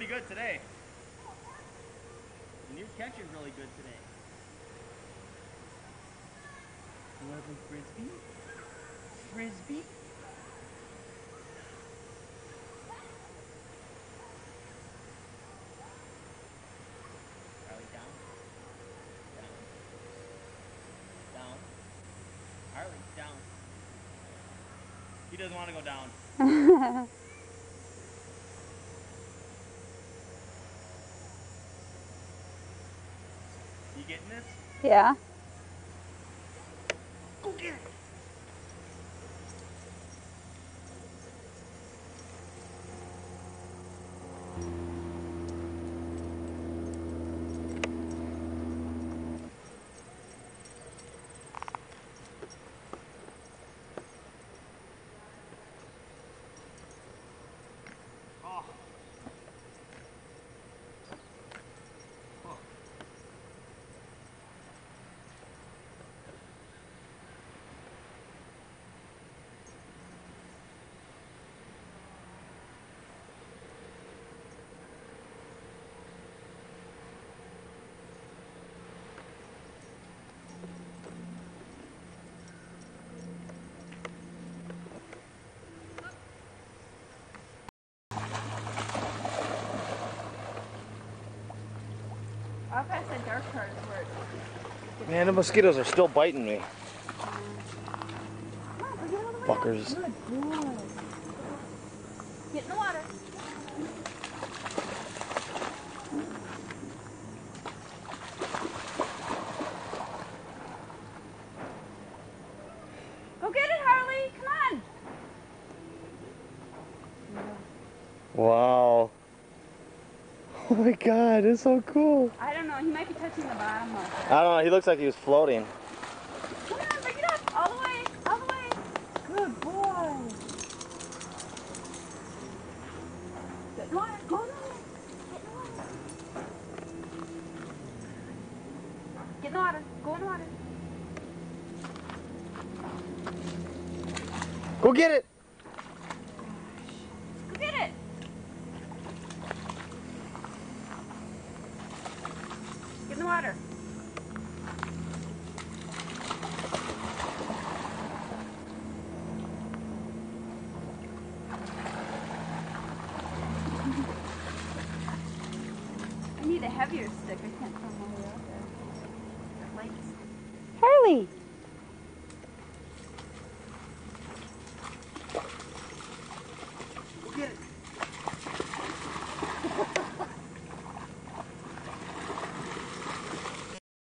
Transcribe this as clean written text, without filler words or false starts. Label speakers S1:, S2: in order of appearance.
S1: good today. And your catch is really good today. You want to play Frisbee? Frisbee? Harley, down. Down. Down. Harley, down. He doesn't want to go down. You getting this?
S2: Yeah.
S1: Go get it! Oh. Oh.
S2: I'll pass the dark part where it...
S1: Man, the mosquitoes are still biting me. Fuckers.
S2: Good boy. Get in the water. Go get it, Harley. Come on.
S1: Wow. Oh my god, it's so cool.
S2: I don't know. He might be touching the bottom of it.
S1: I don't know, he looks like he was floating.
S2: Come on, bring it up. All the way. All the way. Good boy. Get in the water. Go in the water. Get in the water. Go in the water.
S1: Go get it!
S2: Go get it. Get in the water. I need a heavier stick. I can't find one out there. Lights. Harley!